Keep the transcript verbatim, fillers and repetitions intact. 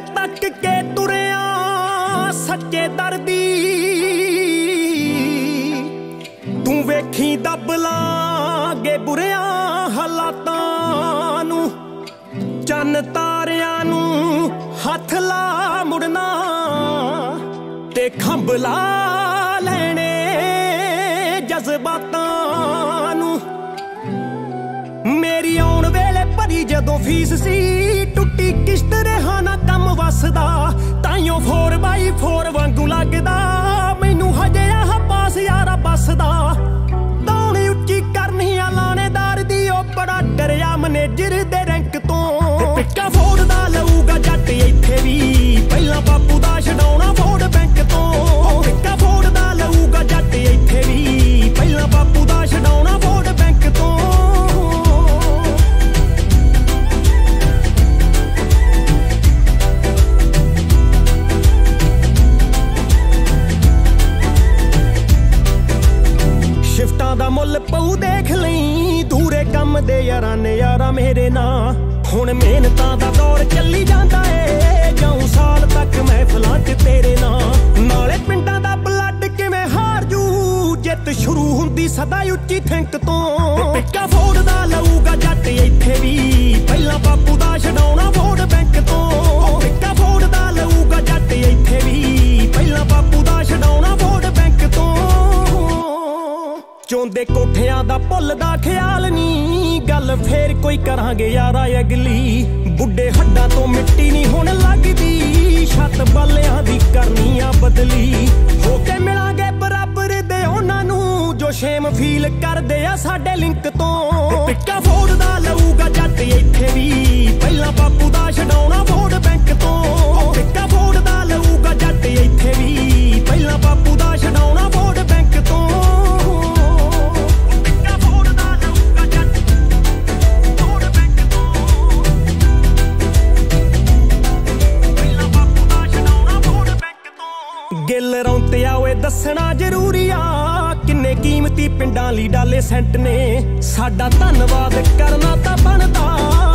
तक के तुरिया सच्चे दर्दी तू वेखी दब लागे बुरिया हालातां नू चन तारियां नू हथ ला मुड़ना ते खंभला लेने जज्बातां नू। मेरी आउण वेले भरी जदों फीस सी टुट्टी किश्त रेहा ना कम वसदा ताइयों फोर बाई फोर वांगू लगदा मैनू हजे आह पास यारा बसदा। दौड़ी उच्ची करनी आ लाणेदार दी ओ बड़ा डरिया मैनेजर दे रैंक तो पिक्का फोड़दा लऊगा जट इत्थे भी पहला बापू दा छडाउणा वोट बैंक तो पिक्का फोड़दा लऊगा जट इत्थे भी पहला बापू दा छडाउणा वोट बैंक तो। शिफ्टां दा मुल पऊ देख लई दूरे कम दे यारां ने यारा मेरे नां हुण मेहनतां दा दौर चली जांदा ए जाऊं साल तक महफिलां च तेरे नां नाले पिंडां दा ब्लड किवें हार जू जित शुरू हुंदी सदा उच्ची थिंक तो पिक्का फोड़दा लऊगा जट इत्थे भी पहला बापू दा छडाउणा वोट बैंक तो पिक्का फोड़दा लऊगा जट इत्थे भी पहला बापू दा छडाउणा वोट बैंक तो। चोंदे कोठियां दा भुलदा ख्याल नी गल फेर कोई करांगे यारा अगली बुढ़े हड्डां तो मिट्टी नहीं हुण लगदी छत बालियां दी करनी आ बदली होके मिलांगे बराबर दे उन्हां नू जो शेम फील करदे आ साडे लिंक तो पिक्का फोड़दा लऊगा जट इत्थे भी पहला बापू दा छडाउणा वोट बैंक तो पिक्का फोड़दा लऊगा जट इत्थे भी पहला बापू दा छडाउणा वोट बैंक तो। गिल रौंतिया ओए दसना जरूरी आ किन्ने कीमती पिंडां लई डाले सेंट ने साडा धन्नवाद करना तां बनदा।